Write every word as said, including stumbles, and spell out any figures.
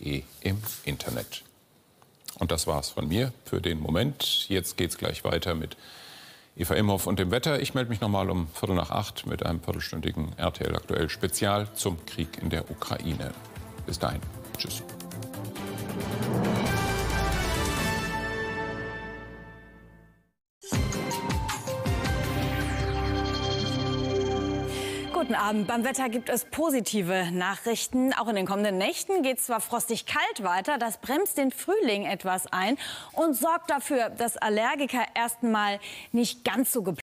de im Internet. Und das war's von mir für den Moment. Jetzt geht's gleich weiter mit Eva Imhoff und dem Wetter. Ich melde mich noch mal um Viertel nach acht mit einem viertelstündigen R T L Aktuell Spezial zum Krieg in der Ukraine. Bis dahin. Tschüss. Guten Abend. Beim Wetter gibt es positive Nachrichten. Auch in den kommenden Nächten geht es zwar frostig kalt weiter, das bremst den Frühling etwas ein und sorgt dafür, dass Allergiker erst mal nicht ganz so geplant